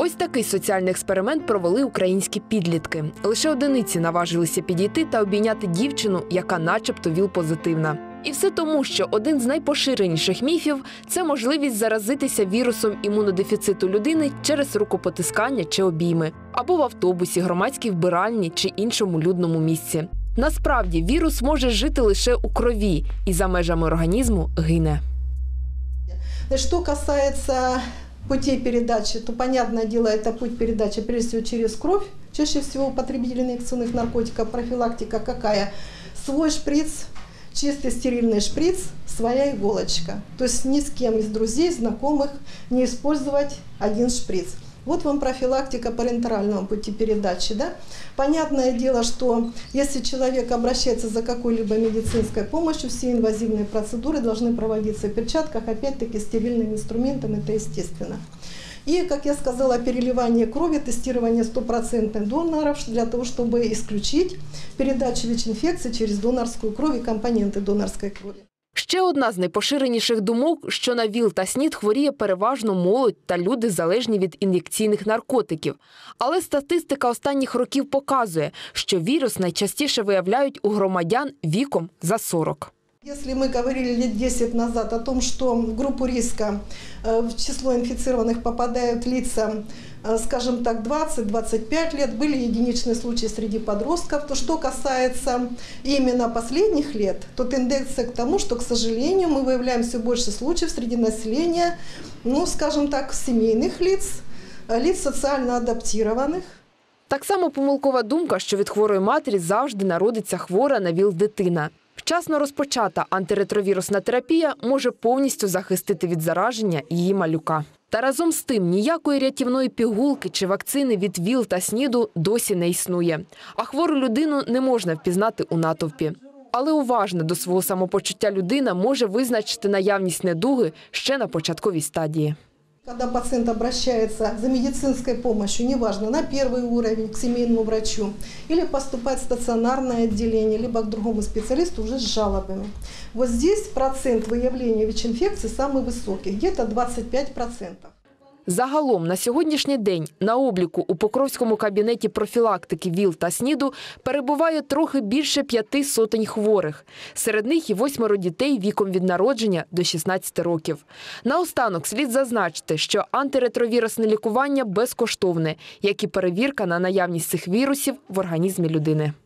Ось такий соціальний експеримент провели українські підлітки. Лише одиниці наважилися підійти та обійняти дівчину, яка начебто ВІЛ-позитивна. І все тому, що один з найпоширеніших міфів – це можливість заразитися вірусом імунодефіциту людини через рукопотискання чи обійми, або в автобусі, громадській вбиральні чи іншому людному місці. Насправді, вірус може жити лише у крові і за межами організму гине. Что касается путей передачи, то, понятное дело, это путь передачи прежде всего через кровь. Чаще всего употребители инъекционных наркотиков. Профилактика какая? Свой шприц, чистый стерильный шприц, своя иголочка. То есть ни с кем из друзей, знакомых не использовать один шприц. Вот вам профилактика парентерального пути передачи. Да? Понятное дело, что если человек обращается за какой-либо медицинской помощью, все инвазивные процедуры должны проводиться в перчатках, опять-таки стерильным инструментом, это естественно. И, как я сказала, переливание крови, тестирование 100% доноров для того, чтобы исключить передачу ВИЧ-инфекции через донорскую кровь и компоненты донорской крови. Ще одна з найпоширеніших думок, що на ВІЛ та СНІД хворіє переважно молодь та люди, залежні від ін'єкційних наркотиків. Але статистика останніх років показує, що вірус найчастіше виявляють у громадян віком за 40. Если мы говорили лет 10 назад о том, что в группу риска в число инфицированных попадают лица, скажем так, 20-25 лет, были единичные случаи среди подростков, то что касается именно последних лет, то тенденция к тому, что, к сожалению, мы выявляем все больше случаев среди населения, ну, скажем так, семейных лиц, лиц социально адаптированных. Так само помилкова думка, що від хворої матері завжди народиться хвора на ВІЛ дитина. Вчасно розпочата антиретровірусна терапія може повністю захистити від зараження її малюка. Та разом з тим ніякої рятівної пігулки чи вакцини від ВІЛ та СНІДу досі не існує. А хвору людину не можна впізнати у натовпі. Але уважна до свого самопочуття людина може визначити наявність недуги ще на початковій стадії. Когда пациент обращается за медицинской помощью, неважно, на первый уровень, к семейному врачу, или поступать в стационарное отделение, либо к другому специалисту уже с жалобами. Вот здесь процент выявления ВИЧ-инфекции самый высокий, где-то 25%. Загалом на сьогоднішній день на обліку у Покровському кабінеті профілактики ВІЛ та СНІДу перебуває трохи більше 500 хворих. Серед них і 8 дітей віком від народження до 16 років. Наостанок слід зазначити, що антиретровірусне лікування безкоштовне, як і перевірка на наявність цих вірусів в організмі людини.